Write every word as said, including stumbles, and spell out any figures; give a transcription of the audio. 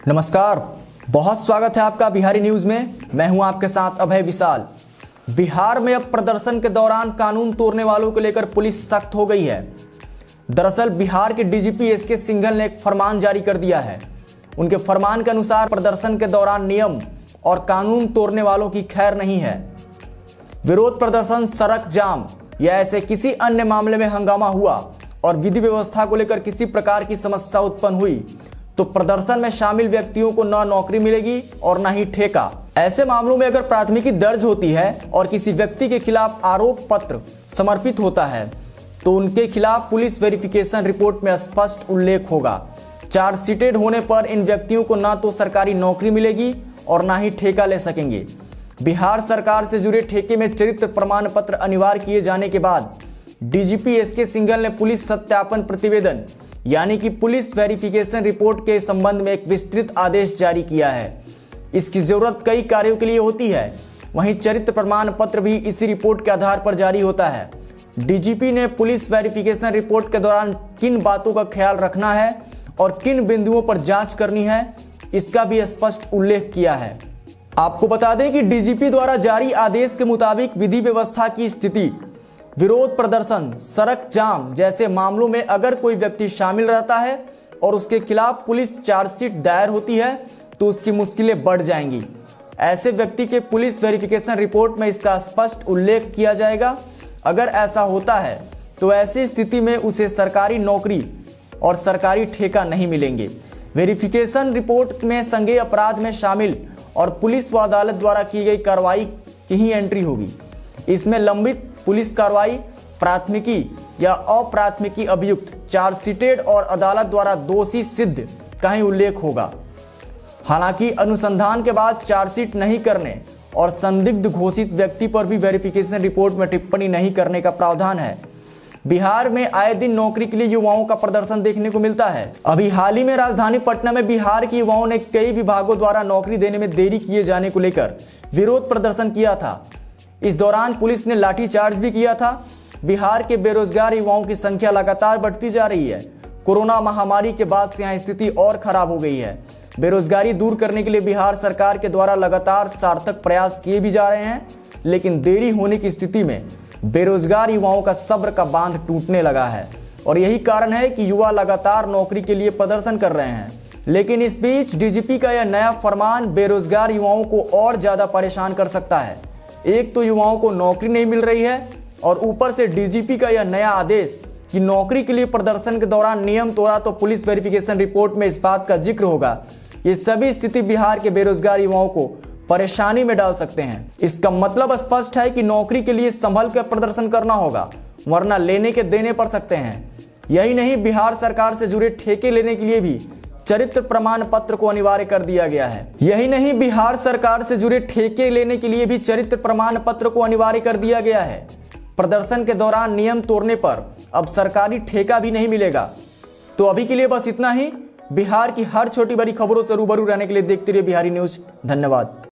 नमस्कार, बहुत स्वागत है आपका बिहारी न्यूज में। मैं हूं आपके साथ अभय विशाल। बिहार में अब प्रदर्शन के दौरान कानून तोड़ने वालों को लेकर पुलिस सख्त हो गई है। दरअसल बिहार के डीजीपी एस के सिंघल ने एक फरमान जारी कर दिया है। उनके फरमान के अनुसार प्रदर्शन के दौरान नियम और कानून तोड़ने वालों की खैर नहीं है। विरोध प्रदर्शन, सड़क जाम या ऐसे किसी अन्य मामले में हंगामा हुआ और विधि व्यवस्था को लेकर किसी प्रकार की समस्या उत्पन्न हुई तो प्रदर्शन में शामिल व्यक्तियों को न नौकरी मिलेगी और न ही ठेका। ऐसे मामलों में अगर प्राथमिकी दर्ज होती है और किसी व्यक्ति के खिलाफ आरोप पत्र समर्पित होता है तो उनके खिलाफ पुलिस वेरिफिकेशन रिपोर्ट में स्पष्ट उल्लेख होगा। चार्जशीटेड होने पर इन व्यक्तियों को न तो सरकारी नौकरी मिलेगी और न ही ठेका ले सकेंगे। बिहार सरकार से जुड़े ठेके में चरित्र प्रमाण पत्र अनिवार्य किए जाने के बाद डीजीपी एस के सिंघल ने पुलिस सत्यापन प्रतिवेदन यानी कि पुलिस वेरिफिकेशन रिपोर्ट के संबंध में एक विस्तृत आदेश जारी किया है। इसकी जरूरत कई कार्यों के लिए होती है, वहीं चरित्र प्रमाण पत्र भी इसी रिपोर्ट के आधार पर जारी होता है। डीजीपी ने पुलिस वेरिफिकेशन रिपोर्ट के दौरान किन बातों का ख्याल रखना है और किन बिंदुओं पर जांच करनी है, इसका भी स्पष्ट उल्लेख किया है। आपको बता दें कि डीजीपी द्वारा जारी आदेश के मुताबिक विधि व्यवस्था की स्थिति, विरोध प्रदर्शन, सड़क जाम जैसे मामलों में अगर कोई व्यक्ति शामिल रहता है और उसके खिलाफ पुलिस चार्जशीट दायर होती है तो उसकी मुश्किलें बढ़ जाएंगी। ऐसे व्यक्ति के पुलिस वेरिफिकेशन रिपोर्ट में इसका स्पष्ट उल्लेख किया जाएगा। अगर ऐसा होता है तो ऐसी स्थिति में उसे सरकारी नौकरी और सरकारी ठेका नहीं मिलेंगे। वेरिफिकेशन रिपोर्ट में संज्ञेय अपराध में शामिल और पुलिस व अदालत द्वारा की गई कार्रवाई की ही एंट्री होगी। इसमें लंबित पुलिस कार्रवाई, प्राथमिकी या अप्राथमिकी अभियुक्त, चार्जशीटेड और अदालत द्वारा दोषी सिद्ध का ही उल्लेख होगा। हालांकि अनुसंधान के बाद चार्जशीट नहीं करने और संदिग्ध घोषित व्यक्ति पर भी वेरिफिकेशन रिपोर्ट में टिप्पणी नहीं करने का प्रावधान है। बिहार में आए दिन नौकरी के लिए युवाओं का प्रदर्शन देखने को मिलता है। अभी हाल ही में राजधानी पटना में बिहार के युवाओं ने कई विभागों द्वारा नौकरी देने में देरी किए जाने को लेकर विरोध प्रदर्शन किया था। इस दौरान पुलिस ने लाठीचार्ज भी किया था। बिहार के बेरोजगार युवाओं की संख्या लगातार बढ़ती जा रही है। कोरोना महामारी के बाद से यहाँ स्थिति और खराब हो गई है। बेरोजगारी दूर करने के लिए बिहार सरकार के द्वारा लगातार सार्थक प्रयास किए भी जा रहे हैं, लेकिन देरी होने की स्थिति में बेरोजगार युवाओं का सब्र का बांध टूटने लगा है और यही कारण है कि युवा लगातार नौकरी के लिए प्रदर्शन कर रहे हैं। लेकिन इस बीच डीजीपी का यह नया फरमान बेरोजगार युवाओं को और ज्यादा परेशान कर सकता है। एक तो युवाओं को नौकरी नहीं मिल रही है और ऊपर से डीजीपी का यह नया आदेश कि नौकरी के लिए प्रदर्शन के दौरान नियम तोड़ा तो पुलिस वेरिफिकेशन रिपोर्ट में इस बात का जिक्र होगा। ये सभी स्थिति बिहार के बेरोजगार युवाओं को परेशानी में डाल सकते हैं। इसका मतलब स्पष्ट है कि नौकरी के लिए संभल कर प्रदर्शन करना होगा, वरना लेने के देने पड़ सकते हैं। यही नहीं, बिहार सरकार से जुड़े ठेके लेने के लिए भी चरित्र प्रमाण पत्र को अनिवार्य कर दिया गया है। यही नहीं बिहार सरकार से जुड़े ठेके लेने के लिए भी चरित्र प्रमाण पत्र को अनिवार्य कर दिया गया है। प्रदर्शन के दौरान नियम तोड़ने पर अब सरकारी ठेका भी नहीं मिलेगा। तो अभी के लिए बस इतना ही। बिहार की हर छोटी बड़ी खबरों से रूबरू रहने के लिए देखते रहिए बिहारी न्यूज। धन्यवाद।